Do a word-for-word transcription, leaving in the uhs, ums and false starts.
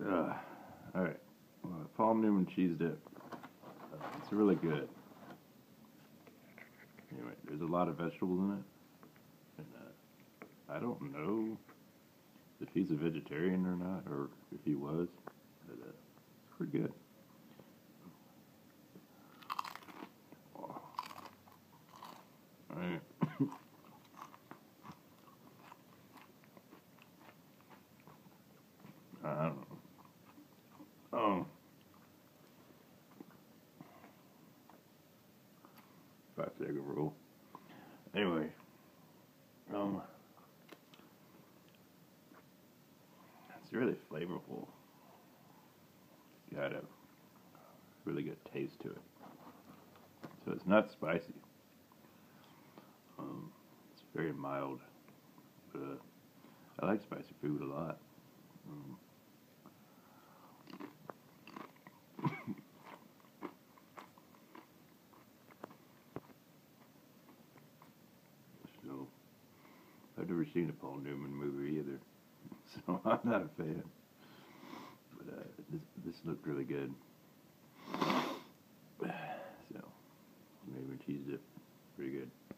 Uh, Alright. Well, Paul Newman cheese dip. Uh, it's really good. Anyway, there's a lot of vegetables in it. And uh, I don't know if he's a vegetarian or not, or if he was. But uh, it's pretty good. Alright. I don't know. Oh. Five second rule. Anyway. Um. It's really flavorful. Got a really good taste to it. So it's not spicy. Um, it's very mild. But, uh, I like spicy food a lot. Um, so I've never seen a Paul Newman movie either, so I'm not a fan. But uh, this this looked really good. So maybe cheese dip, pretty good.